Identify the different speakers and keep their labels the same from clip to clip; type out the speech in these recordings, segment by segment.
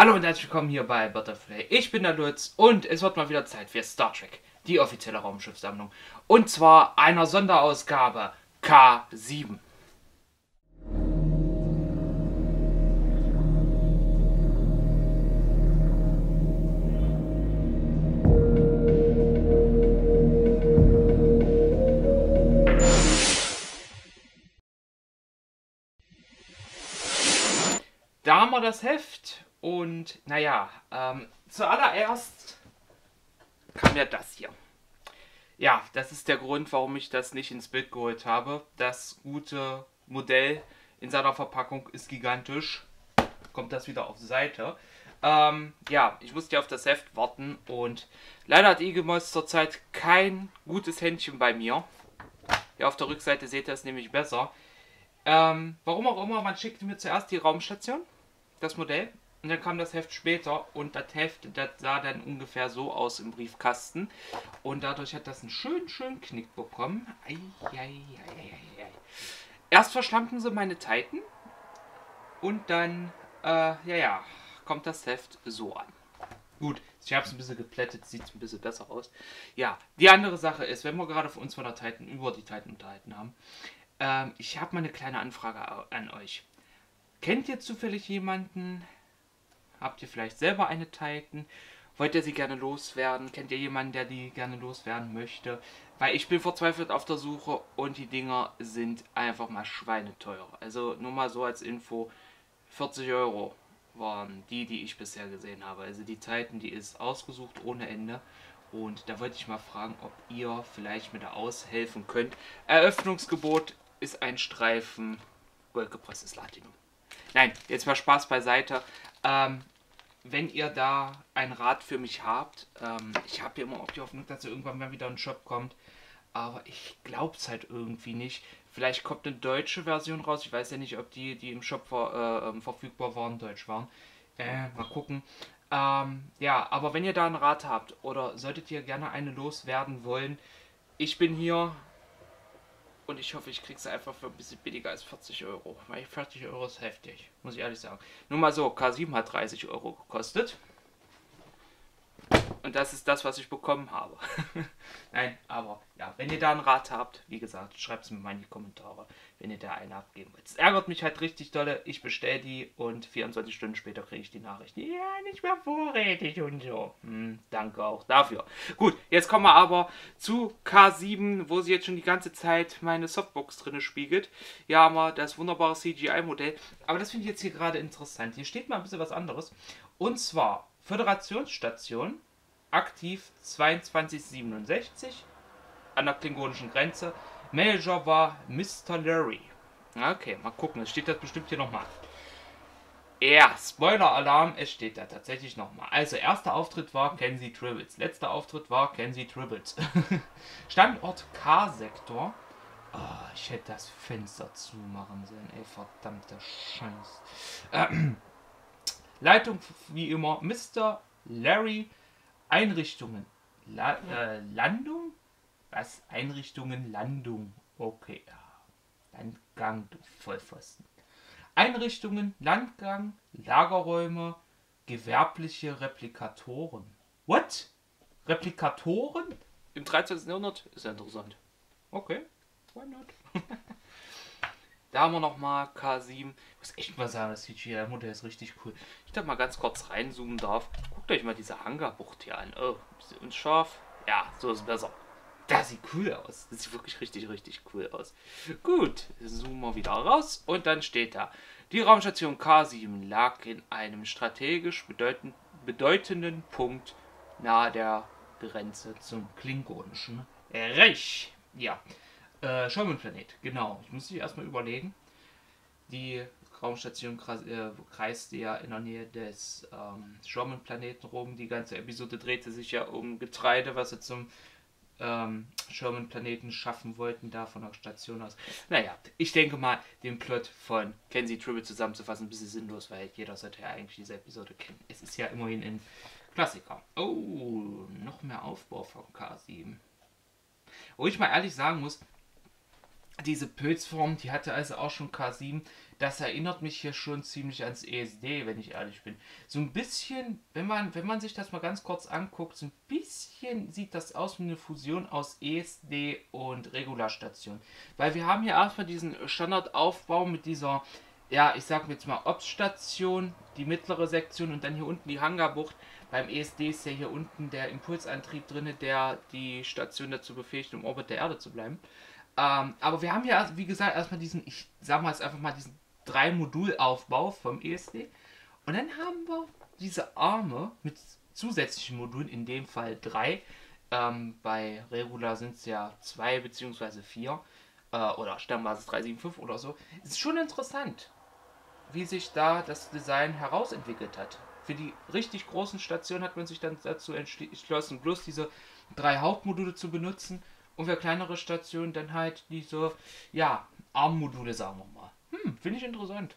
Speaker 1: Hallo und herzlich willkommen hier bei Butterfly. Ich bin der Lutz und es wird mal wieder Zeit für Star Trek, die offizielle Raumschiffsammlung. Und zwar einer Sonderausgabe K7. Da haben wir das Heft und naja, zuallererst kam ja das hier. Ja, das ist der Grund, warum ich das nicht ins Bild geholt habe. Das gute Modell in seiner Verpackung ist gigantisch. Kommt das wieder auf die Seite. Ja, ich musste auf das Heft warten und leider hat Eaglemoss zurzeit kein gutes Händchen bei mir. Ja, auf der Rückseite seht ihr es nämlich besser. Warum auch immer, man schickte mir zuerst die Raumstation, das Modell, und dann kam das Heft später und das Heft, das sah dann ungefähr so aus im Briefkasten und dadurch hat das einen schönen Knick bekommen. Erst verschlampen sie meine Titan und dann, kommt das Heft so an. Gut, ich habe es ein bisschen geplättet, sieht es ein bisschen besser aus. Ja, die andere Sache ist, wenn wir gerade für uns von der Titan über die Titan unterhalten haben, ich habe mal eine kleine Anfrage an euch. Kennt ihr zufällig jemanden? Habt ihr vielleicht selber eine Titan? Wollt ihr sie gerne loswerden? Kennt ihr jemanden, der die gerne loswerden möchte? Weil ich bin verzweifelt auf der Suche und die Dinger sind einfach mal schweineteuer. Also nur mal so als Info, 40 Euro waren die ich bisher gesehen habe. Also die Titan, die ist ausgesucht ohne Ende. Und da wollte ich mal fragen, ob ihr vielleicht mir da aushelfen könnt. Eröffnungsgebot ist ein Streifen goldgepresstes Platinum. Nein, jetzt mal Spaß beiseite. Wenn ihr da einen Rat für mich habt, ich habe ja immer auch die Hoffnung, dass irgendwann mal wieder ein Shop kommt, aber ich glaube es halt irgendwie nicht. Vielleicht kommt eine deutsche Version raus. Ich weiß ja nicht, ob die im Shop verfügbar waren, deutsch waren. Mal gucken. Ja, aber wenn ihr da einen Rat habt oder solltet ihr gerne eine loswerden wollen, ich bin hier und ich hoffe, ich krieg's einfach für ein bisschen billiger als 40 Euro. Weil 40 Euro ist heftig, muss ich ehrlich sagen. Nur mal so, K7 hat 30 Euro gekostet. Und das ist das, was ich bekommen habe. Nein, aber ja, wenn ihr da einen Rat habt, wie gesagt, schreibt es mir mal in die Kommentare, wenn ihr da einen abgeben wollt. Es ärgert mich halt richtig dolle. Ich bestelle die und 24 Stunden später kriege ich die Nachricht. Ja, nicht mehr vorrätig und so. Danke auch dafür. Gut, jetzt kommen wir aber zu K7, wo sie jetzt schon die ganze Zeit meine Softbox drin spiegelt. Hier haben wir das wunderbare CGI-Modell. Aber das finde ich jetzt hier gerade interessant. Hier steht mal ein bisschen was anderes. Und zwar Föderationsstation aktiv 2267 an der klingonischen Grenze. Manager war Mr. Larry. Okay, mal gucken, es steht das bestimmt hier nochmal. Ja, Spoiler-Alarm, es steht da tatsächlich nochmal. Also, erster Auftritt war Kenzie Tribbles. Letzter Auftritt war Kenzie Tribbles. Standort K-Sektor. Oh, ich hätte das Fenster zumachen sollen, ey, verdammter Scheiß. Leitung wie immer Mr. Larry. Einrichtungen. Landung? Was? Einrichtungen, Landung. Okay. Landgang, du Vollpfosten. Einrichtungen, Landgang, Lagerräume, gewerbliche Replikatoren. What? Replikatoren? Im 13. Jahrhundert? Ist ja interessant. Okay. Why not? Da haben wir nochmal K7. Ich muss echt mal sagen, das CGI-Modell ist richtig cool. Ich da mal ganz kurz reinzoomen darf. Guckt euch mal diese Hangarbucht hier an. Oh, ist sie unscharf? Ja, so ist besser. Das sieht cool aus. Das sieht wirklich richtig cool aus. Gut, zoomen wir wieder raus und dann steht da. Die Raumstation K7 lag in einem strategisch bedeutenden Punkt nahe der Grenze zum Klingonischen Reich. Ja. Sherman-Planet, genau. Ich muss mich erstmal überlegen. Die Raumstation kreiste ja in der Nähe des Sherman-Planeten rum. Die ganze Episode drehte sich ja um Getreide, was sie zum Sherman-Planeten schaffen wollten, da von der Station aus. Naja, ich denke mal, den Plot von Kenzie Tribble zusammenzufassen, ein bisschen sinnlos, weil jeder sollte ja eigentlich diese Episode kennen. Es ist ja immerhin ein Klassiker. Oh, noch mehr Aufbau von K7. Wo ich mal ehrlich sagen muss, diese Pilzform, die hatte also auch schon K7. Das erinnert mich hier schon ziemlich ans ESD, wenn ich ehrlich bin. So ein bisschen, wenn man sich das mal ganz kurz anguckt, so ein bisschen sieht das aus wie eine Fusion aus ESD und Regularstation. Weil wir haben hier erstmal diesen Standardaufbau mit dieser, ja, ich sag jetzt mal Ops-Station, die mittlere Sektion und dann hier unten die Hangarbucht. Beim ESD ist ja hier unten der Impulsantrieb drin, der die Station dazu befähigt, im Orbit der Erde zu bleiben. Aber wir haben ja, wie gesagt, erstmal diesen, ich sag mal jetzt einfach mal diesen 3-Modulaufbau vom ESD. Und dann haben wir diese Arme mit zusätzlichen Modulen, in dem Fall 3. Bei Regular sind es ja 2 bzw. 4. Oder Stammbasis 375 oder so. Es ist schon interessant, wie sich da das Design herausentwickelt hat. Für die richtig großen Stationen hat man sich dann dazu entschlossen, bloß diese 3 Hauptmodule zu benutzen und für kleinere Stationen dann halt diese, ja, ARM-Module, sagen wir mal. Finde ich interessant.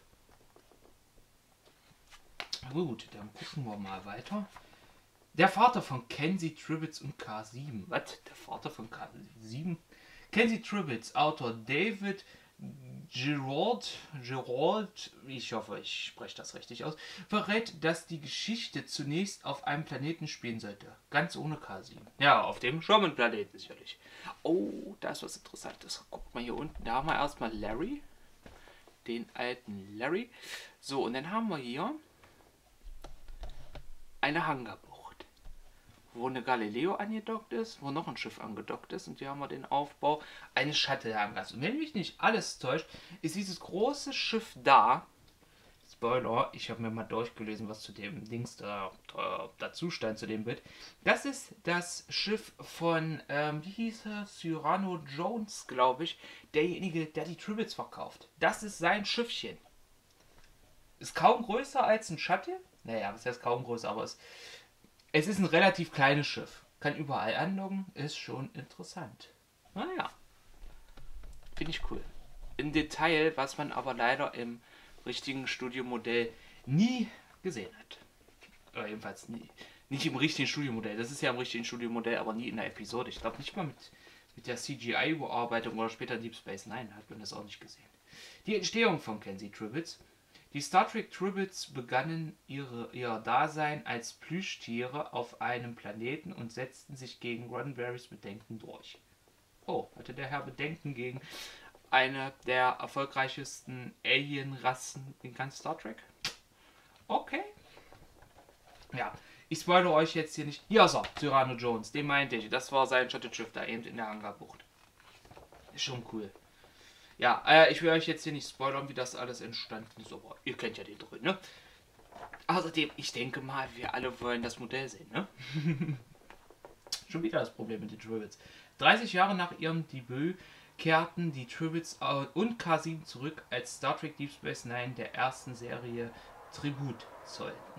Speaker 1: Gut, dann gucken wir mal weiter. Der Vater von Kenzie Tribbles und K7. Was? Der Vater von K7? Kenzie Tribbles, Autor David Gerald, ich hoffe, ich spreche das richtig aus, verrät, dass die Geschichte zunächst auf einem Planeten spielen sollte. Ganz ohne K7. Ja, auf dem Sherman-Planeten sicherlich. Oh, da ist was Interessantes. Guckt mal hier unten. Da haben wir erstmal Larry. Den alten Larry. So, und dann haben wir hier eine Hangarbucht, wo eine Galileo angedockt ist, wo noch ein Schiff angedockt ist, und hier haben wir den Aufbau eines Shuttle-Hangars. Und wenn mich nicht alles täuscht, ist dieses große Schiff da, Spoiler, ich habe mir mal durchgelesen, was zu dem Dings dazu stand, zu dem Bild. Das ist das Schiff von, wie hieß er, Cyrano Jones, glaube ich, derjenige, der die Tribbles verkauft. Das ist sein Schiffchen. Ist kaum größer als ein Shuttle. Naja, das heißt kaum größer, aber es ist ein relativ kleines Schiff. Kann überall andocken, ist schon interessant. Naja, finde ich cool. Im Detail, was man aber leider im richtigen Studiomodell nie gesehen hat. Oder jedenfalls nie. Nicht im richtigen Studiomodell. Das ist ja im richtigen Studiomodell, aber nie in der Episode. Ich glaube nicht mal mit der CGI-Bearbeitung oder später Deep Space Nine hat man das auch nicht gesehen. Die Entstehung von Kenzie Tribbles. Die Star Trek Tribbles begannen ihr Dasein als Plüschtiere auf einem Planeten und setzten sich gegen Roddenberrys Bedenken durch. Oh, hatte der Herr Bedenken gegen eine der erfolgreichsten Alien-Rassen in ganz Star Trek? Okay. Ja, ich spoilere euch jetzt hier nicht. Hier ist er, Cyrano Jones, den meinte ich. Das war sein Shuttle-Schiff da eben in der Hangarbucht. Ist schon cool. Ja, ich will euch jetzt hier nicht spoilern, wie das alles entstanden ist, aber ihr kennt ja den drin, ne? Außerdem, ich denke mal, wir alle wollen das Modell sehen, ne? Schon wieder das Problem mit den Tribbles. 30 Jahre nach ihrem Debüt kehrten die Tribbles und K7 zurück, als Star Trek Deep Space Nine der ersten Serie Tribut sollten.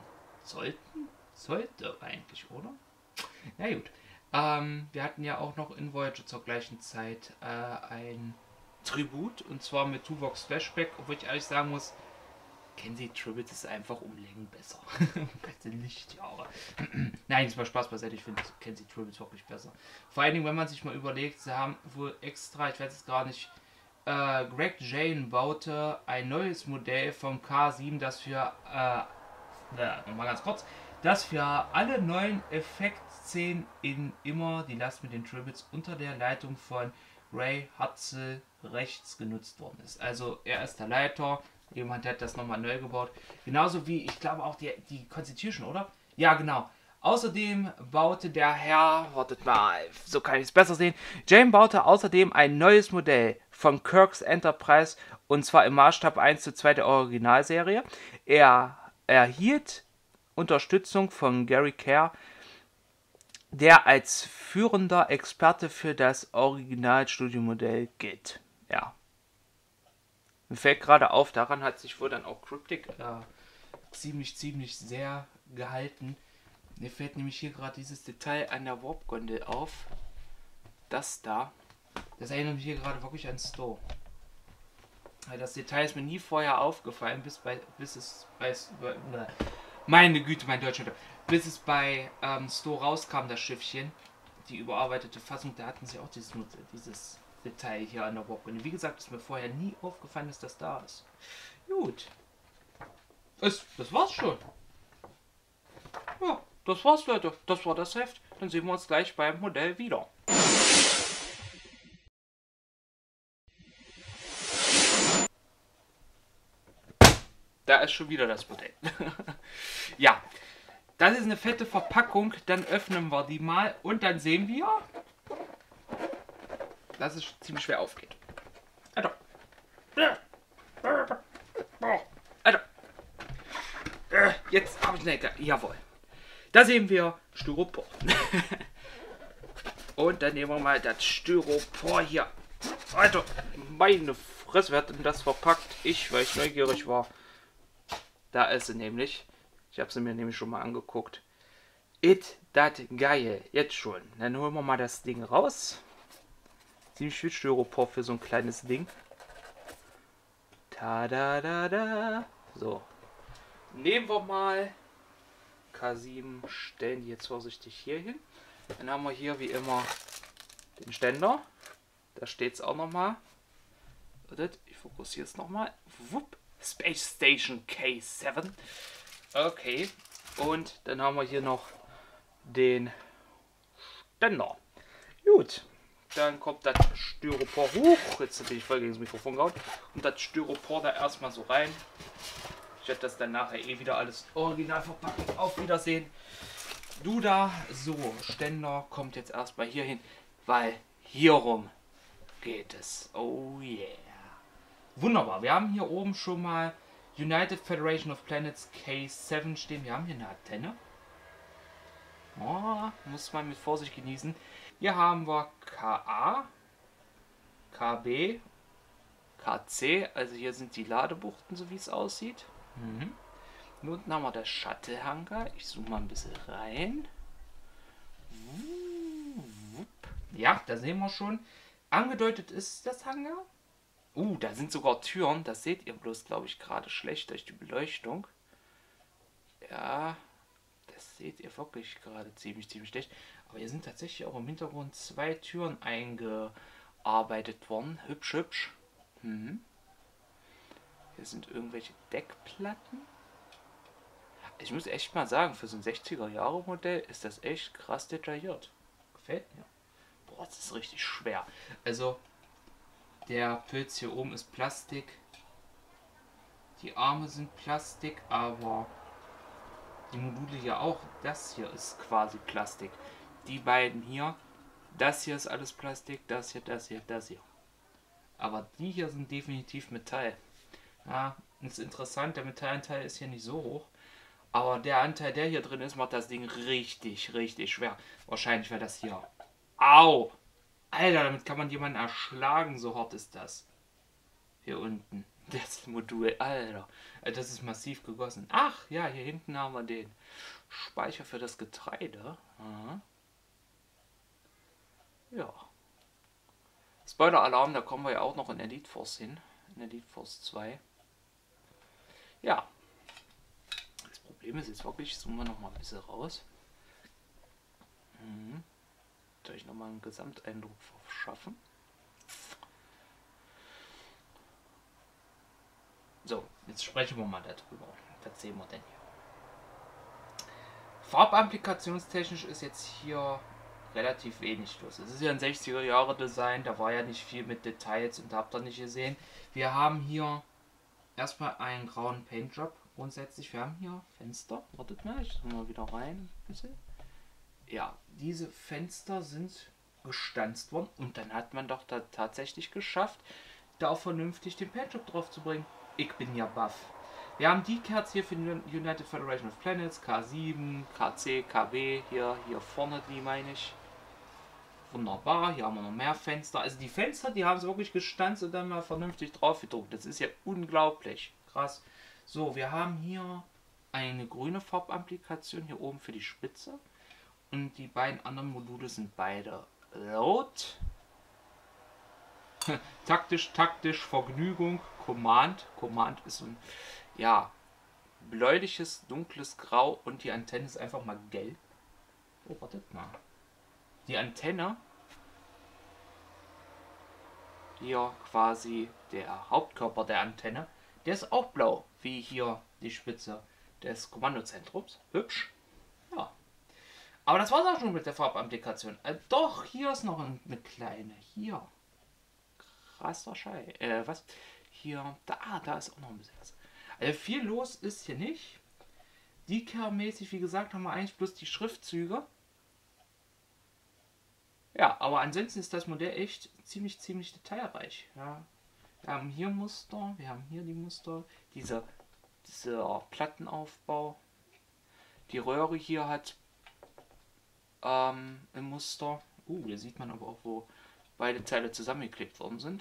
Speaker 1: Sollte eigentlich, oder? Na gut. Wir hatten ja auch noch in Voyager zur gleichen Zeit ein Tribut, und zwar mit Tuvoks Flashback, obwohl ich ehrlich sagen muss, Kenzie Tribbles ist einfach um Längen besser. Ganze Lichtjahre. Nein, jetzt mal Spaß beiseite, ich finde Kenzie Tribbles wirklich besser. Vor allen Dingen, wenn man sich mal überlegt, sie haben wohl extra, ich weiß es gar nicht, Greg Jane baute ein neues Modell vom K7, das für, nochmal ganz kurz, das für alle neuen Effektszenen in immer die Last mit den Tribbles unter der Leitung von Ray Hutzel rechts genutzt worden ist. Also er ist der Leiter, jemand hat das nochmal neu gebaut. Genauso wie, ich glaube auch die Constitution, oder? Ja, genau. Außerdem baute der Herr, wartet mal, so kann ich es besser sehen, Jane baute außerdem ein neues Modell von Kirk's Enterprise, und zwar im Maßstab 1:2 der Originalserie. Er erhielt Unterstützung von Gary Kerr, der als führender Experte für das Original-Studiomodell gilt. Ja. Mir fällt gerade auf, daran hat sich wohl dann auch Cryptic ziemlich sehr gehalten. Mir fällt nämlich hier gerade dieses Detail an der Warp-Gondel auf. Das da. Das erinnert mich hier gerade wirklich an Stowe. Das Detail ist mir nie vorher aufgefallen, bis es bei meine Güte, mein Deutsch. Bis es bei Stowe rauskam, das Schiffchen. Die überarbeitete Fassung, da hatten sie auch dieses Detail hier an der Bock. Und wie gesagt, ist mir vorher nie aufgefallen, dass das da ist. Gut. Das war's schon. Ja, das war's, Leute. Das war das Heft. Dann sehen wir uns gleich beim Modell wieder. Da ist schon wieder das Modell. Ja, das ist eine fette Verpackung. Dann öffnen wir die mal und dann sehen wir, dass es ziemlich schwer aufgeht. Alter. Alter. Jetzt habe ich eine Ecke. Jawohl. Da sehen wir Styropor. Und dann nehmen wir mal das Styropor hier. Alter, meine Fresse, wer hat denn das verpackt? Weil ich neugierig war. Da ist sie nämlich. Ich habe sie mir nämlich schon mal angeguckt. Das geil. Jetzt schon. Dann holen wir mal das Ding raus. Ziemlich viel Styropor für so ein kleines Ding. Ta-da-da-da. So. Nehmen wir mal K7, stellen die jetzt vorsichtig hier hin. Dann haben wir hier wie immer den Ständer. Da steht es auch nochmal. Ich fokussiere es nochmal. Space Station K7. Okay. Und dann haben wir hier noch den Ständer. Gut. Dann kommt das Styropor hoch. Jetzt bin ich voll gegen das Mikrofon gehauen. Und das Styropor da erstmal so rein. Ich werde das dann nachher wieder alles original verpackt. Auf Wiedersehen. Du da. So, Ständer kommt jetzt erstmal hier hin, weil hierum geht es. Oh yeah. Wunderbar. Wir haben hier oben schon mal United Federation of Planets K7 stehen. Wir haben hier eine Antenne. Oh, muss man mit Vorsicht genießen. Hier haben wir KA, KB, KC. Also hier sind die Ladebuchten, so wie es aussieht. Hier unten haben wir das Shuttle-Hangar. Ich zoome mal ein bisschen rein. Ja, da sehen wir schon. Angedeutet ist das Hangar. Da sind sogar Türen. Das seht ihr bloß, glaube ich, gerade schlecht durch die Beleuchtung. Ja, das seht ihr wirklich gerade ziemlich schlecht. Aber hier sind tatsächlich auch im Hintergrund 2 Türen eingearbeitet worden. Hübsch, hübsch. Hier sind irgendwelche Deckplatten. Ich muss echt mal sagen, für so ein 60er-Jahre-Modell ist das echt krass detailliert. Gefällt mir. Boah, das ist richtig schwer. Also, der Pilz hier oben ist Plastik. Die Arme sind Plastik, aber die Module hier auch. Das hier ist quasi Plastik. Die beiden hier, das hier ist alles Plastik, das hier, das hier, das hier. Aber die hier sind definitiv Metall. Ja, ist interessant, der Metallanteil ist hier nicht so hoch. Aber der Anteil, der hier drin ist, macht das Ding richtig schwer. Wahrscheinlich wäre das hier. Au! Alter, damit kann man jemanden erschlagen, so hart ist das. Hier unten. Das Modul, Alter. Das ist massiv gegossen. Ach, ja, hier hinten haben wir den Speicher für das Getreide. Aha. Ja. Spoiler-Alarm, da kommen wir ja auch noch in Elite Force hin. In Elite Force 2. Ja. Das Problem ist jetzt wirklich, zoomen wir noch mal ein bisschen raus. Soll ich noch mal einen Gesamteindruck verschaffen? So, jetzt sprechen wir mal darüber. Was sehen wir denn hier? Farbampplikationstechnisch ist jetzt hier relativ wenig los. Es ist ja ein 60er-Jahre-Design, da war ja nicht viel mit Details und habt ihr nicht gesehen. Wir haben hier erstmal einen grauen Paintjob grundsätzlich. Wir haben hier Fenster. Wartet mal, ich zoome mal wieder rein. Ja, diese Fenster sind gestanzt worden und dann hat man doch da tatsächlich geschafft, da auch vernünftig den Paintjob drauf zu bringen. Ich bin ja baff. Wir haben die Kerze hier für die United Federation of Planets, K7, KC, KB, hier vorne die meine ich. Wunderbar, hier haben wir noch mehr Fenster. Also die Fenster, die haben sie wirklich gestanzt und dann mal vernünftig drauf gedruckt. Das ist ja unglaublich. Krass. So, wir haben hier eine grüne Farbapplikation hier oben für die Spitze. Und die beiden anderen Module sind beide rot. Taktisch, Vergnügung, Command. Command ist so ein, ja, bläuliches, dunkles Grau und die Antenne ist einfach mal gelb. Oh, wartet mal. Die Antenne hier quasi der Hauptkörper der Antenne. Der ist auch blau, wie hier die Spitze des Kommandozentrums. Hübsch. Ja. Aber das war's auch schon mit der Farbapplikation. Doch, hier ist noch eine kleine. Hier. Krasser Schei. Was? Hier. Da ist auch noch ein bisschen was. Also viel los ist hier nicht. Decal-mäßig, wie gesagt, haben wir eigentlich bloß die Schriftzüge. Ja, aber ansonsten ist das Modell echt ziemlich detailreich. Ja. Wir haben hier Muster, wir haben hier die Muster, dieser Plattenaufbau. Die Röhre hier hat ein Muster. Hier sieht man aber auch, wo beide Teile zusammengeklebt worden sind.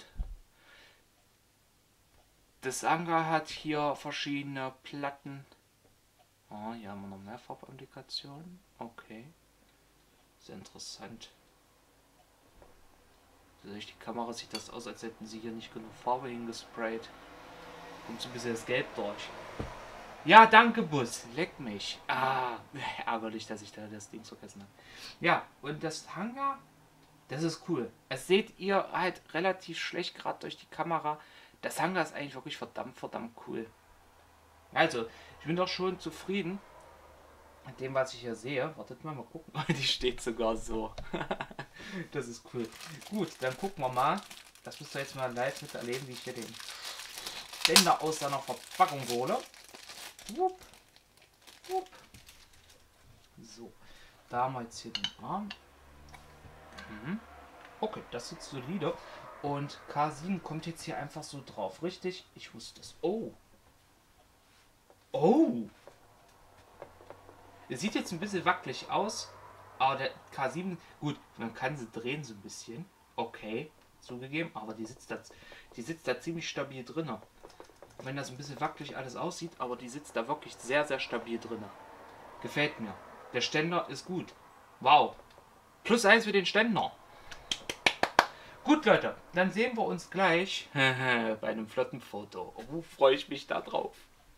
Speaker 1: Das Anga hat hier verschiedene Platten. Hier haben wir noch mehr Farbapplikationen. Okay. Sehr interessant. Durch die Kamera sieht das aus, als hätten sie hier nicht genug Farbe hingesprayt. Kommt so ein bisschen das Gelb durch. Ja, danke, Bus. Leck mich. Ärgerlich, dass ich da das Ding vergessen habe. Ja, und das Hangar, das ist cool. Das seht ihr halt relativ schlecht, gerade durch die Kamera. Das Hangar ist eigentlich wirklich verdammt cool. Also, ich bin doch schon zufrieden mit dem, was ich hier sehe. Wartet mal gucken. Die steht sogar so. Das ist cool. Gut, dann gucken wir mal. Das müsst ihr jetzt mal live miterleben, wie ich hier den Ständer aus seiner Verpackung hole. Wupp. Wupp. So, da haben wir jetzt hier den Arm. Okay, das sitzt solide. Und K7 kommt jetzt hier einfach so drauf, richtig? Ich wusste es. Oh. Es sieht jetzt ein bisschen wackelig aus, aber der K7, gut, man kann sie drehen so ein bisschen. Okay, zugegeben, aber die sitzt da ziemlich stabil drin. Wenn das ein bisschen wackelig alles aussieht, aber die sitzt da wirklich sehr stabil drin. Gefällt mir. Der Ständer ist gut. Wow. +1 für den Ständer. Gut, Leute, dann sehen wir uns gleich bei einem flotten Foto. Freue ich mich da drauf.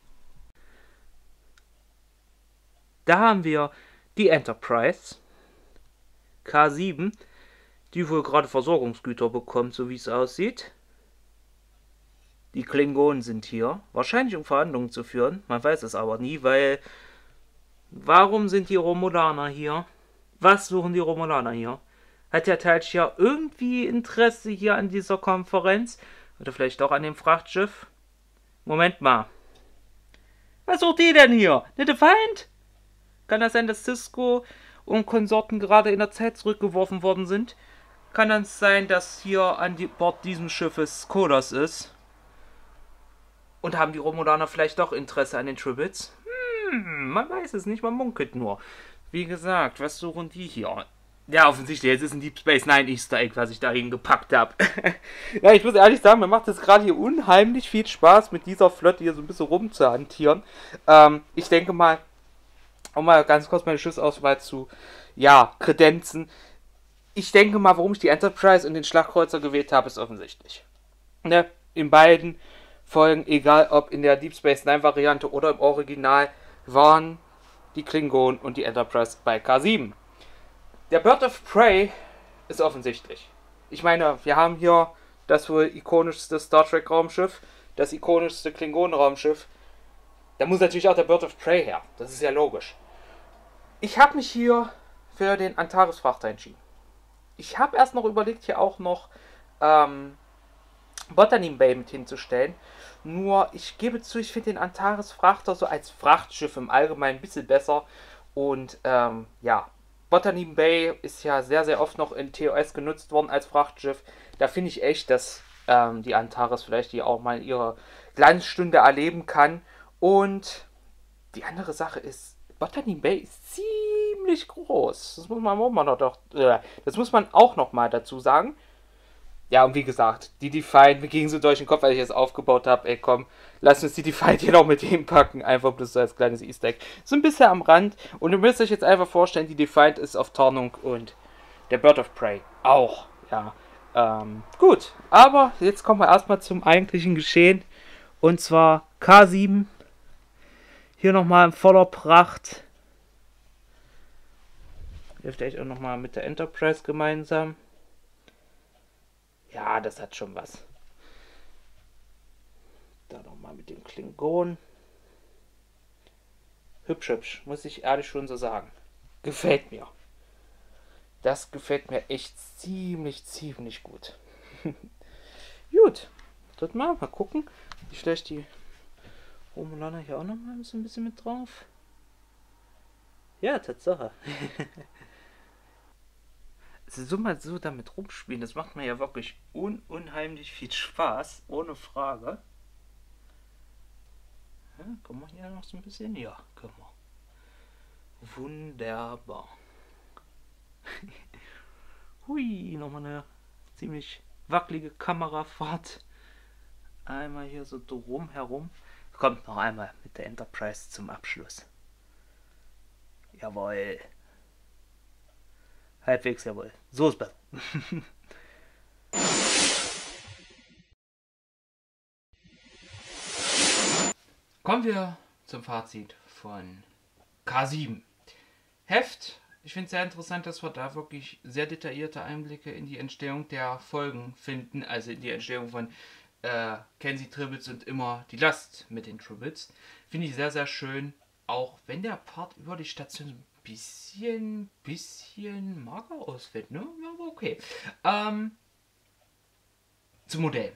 Speaker 1: Da haben wir die Enterprise K7, die wohl gerade Versorgungsgüter bekommt, so wie es aussieht. Die Klingonen sind hier, wahrscheinlich um Verhandlungen zu führen, man weiß es aber nie, weil warum sind die Romulaner hier? Was suchen die Romulaner hier? Hat der Teilchen irgendwie Interesse hier an dieser Konferenz? Oder vielleicht auch an dem Frachtschiff? Moment mal. Was sucht die denn hier? Nicht der Feind? Kann das sein, dass Sisko und Konsorten gerade in der Zeit zurückgeworfen worden sind? Kann das sein, dass hier an Bord dieses Schiffes Kodos ist? Und haben die Romulaner vielleicht doch Interesse an den Tribbles? Man weiß es nicht, man munkelt nur. Wie gesagt, was suchen die hier? Ja, offensichtlich, jetzt ist ein Deep Space Nine Easter Egg, was ich dahin gepackt habe. Ja, ich muss ehrlich sagen, mir macht es gerade hier unheimlich viel Spaß, mit dieser Flotte hier so ein bisschen rumzuhantieren. Ich denke mal, um mal ganz kurz meine Schussauswahl zu, kredenzen. Ich denke mal, warum ich die Enterprise und den Schlachtkreuzer gewählt habe, ist offensichtlich. Ne? In beiden Folgen, egal ob in der Deep Space Nine Variante oder im Original, waren die Klingonen und die Enterprise bei K7. Der Bird of Prey ist offensichtlich. Ich meine, wir haben hier das wohl ikonischste Star Trek Raumschiff, das ikonischste Klingonen Raumschiff. Da muss natürlich auch der Bird of Prey her. Das ist ja logisch. Ich habe mich hier für den Antares Frachter entschieden. Ich habe erst noch überlegt, hier auch noch Botanim Bay mit hinzustellen. Nur, ich gebe zu, ich finde den Antares Frachter so als Frachtschiff im Allgemeinen ein bisschen besser. Und Botanim Bay ist ja sehr oft noch in TOS genutzt worden als Frachtschiff. Da finde ich echt, dass die Antares vielleicht hier auch mal ihre Glanzstunde erleben kann. Und die andere Sache ist, Botanim Bay ist ziemlich groß. Das muss man auch noch mal dazu sagen. Ja, und wie gesagt, die Defiant, mir ging so durch den Kopf, als ich das aufgebaut habe. Ey, komm, lass uns die Defiant hier noch mit hinpacken. Einfach bloß so als kleines Easter Egg. So ein bisschen am Rand. Und ihr müsst euch jetzt einfach vorstellen, die Defiant ist auf Tarnung und der Bird of Prey auch. Ja, gut. Aber jetzt kommen wir erstmal zum eigentlichen Geschehen. Und zwar K7. Hier nochmal in voller Pracht. Hier vielleicht auch nochmal mit der Enterprise gemeinsam. Ja, das hat schon was. Da nochmal mit dem Klingon. Hübsch, hübsch, muss ich ehrlich schon so sagen. Gefällt mir. Das gefällt mir echt ziemlich, ziemlich gut. Gut, dort mal gucken. Ich stelle die Romulaner hier auch nochmal so ein bisschen mit drauf. Ja, Tatsache. So mal so damit rumspielen, das macht mir ja wirklich unheimlich viel Spaß, ohne Frage. Ja, können wir hier noch so ein bisschen? Ja, können wir. Wunderbar. Hui, nochmal eine ziemlich wackelige Kamerafahrt. Einmal hier so drum herum. Kommt noch einmal mit der Enterprise zum Abschluss. Jawohl. Halbwegs jawohl. So ist besser. Kommen wir zum Fazit von K7. Heft. Ich finde es sehr interessant, dass wir da wirklich sehr detaillierte Einblicke in die Entstehung der Folgen finden. Also in die Entstehung von Kenzie Tribbles und immer die Last mit den Tribbles. Finde ich sehr, sehr schön. Auch wenn der Part über die Station ein bisschen mager ausfällt, ne? Aber okay. Zum Modell.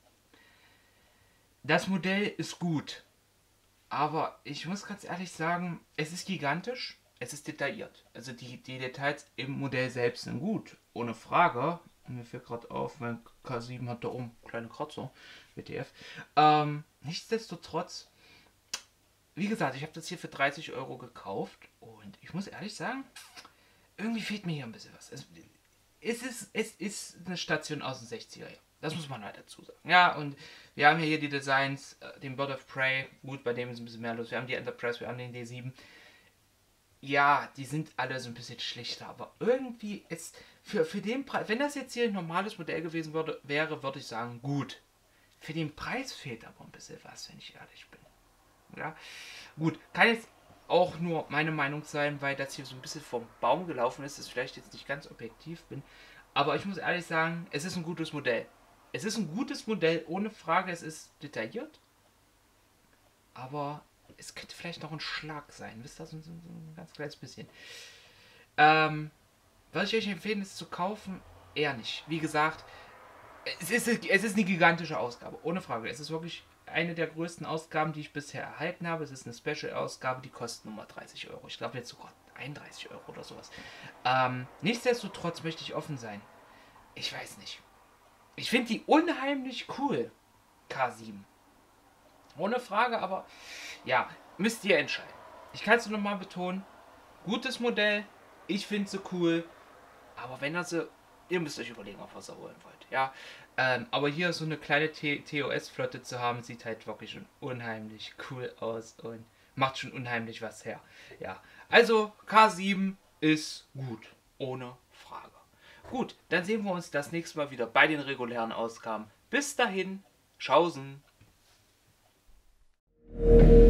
Speaker 1: Das Modell ist gut. Aber ich muss ganz ehrlich sagen, es ist gigantisch, es ist detailliert. Also die Details im Modell selbst sind gut, ohne Frage. Mir fällt gerade auf, mein K7 hat da oben kleine Kratzer, WTF. Nichtsdestotrotz, wie gesagt, ich habe das hier für 30 Euro gekauft und ich muss ehrlich sagen, irgendwie fehlt mir hier ein bisschen was. Es ist eine Station aus den 60er Jahren. Das muss man halt dazu sagen. Ja, und wir haben hier die Designs, den Bird of Prey, gut, bei dem ist ein bisschen mehr los. Wir haben die Enterprise, wir haben den D7. Ja, die sind alle so ein bisschen schlichter, aber irgendwie ist für den Preis, wenn das jetzt hier ein normales Modell gewesen wäre, würde ich sagen, gut. Für den Preis fehlt aber ein bisschen was, wenn ich ehrlich bin. Ja, gut, kann jetzt auch nur meine Meinung sein, weil das hier so ein bisschen vom Baum gelaufen ist, dass ich vielleicht jetzt nicht ganz objektiv bin. Aber ich muss ehrlich sagen, es ist ein gutes Modell. Es ist ein gutes Modell, ohne Frage, es ist detailliert. Aber es könnte vielleicht noch ein Schlag sein. Wisst ihr, so ein ganz kleines bisschen. Was ich euch empfehlen ist zu kaufen, eher nicht. Wie gesagt, es ist eine gigantische Ausgabe, ohne Frage. Es ist wirklich eine der größten Ausgaben, die ich bisher erhalten habe. Es ist eine Special-Ausgabe, die kostet nur mal 30 Euro. Ich glaube jetzt sogar 31 Euro oder sowas. Nichtsdestotrotz möchte ich offen sein. Ich weiß nicht. Ich finde die unheimlich cool, K7. Ohne Frage, aber ja, müsst ihr entscheiden. Ich kann es nur nochmal betonen. Gutes Modell. Ich finde sie cool. Aber wenn ihr sie... Ihr müsst euch überlegen, ob ihr sie holen wollt. Ja, aber hier so eine kleine TOS-Flotte zu haben, sieht halt wirklich schon unheimlich cool aus und macht schon unheimlich was her. Ja, also K7 ist gut, ohne Frage. Gut, dann sehen wir uns das nächste Mal wieder bei den regulären Ausgaben. Bis dahin, Tschaußen.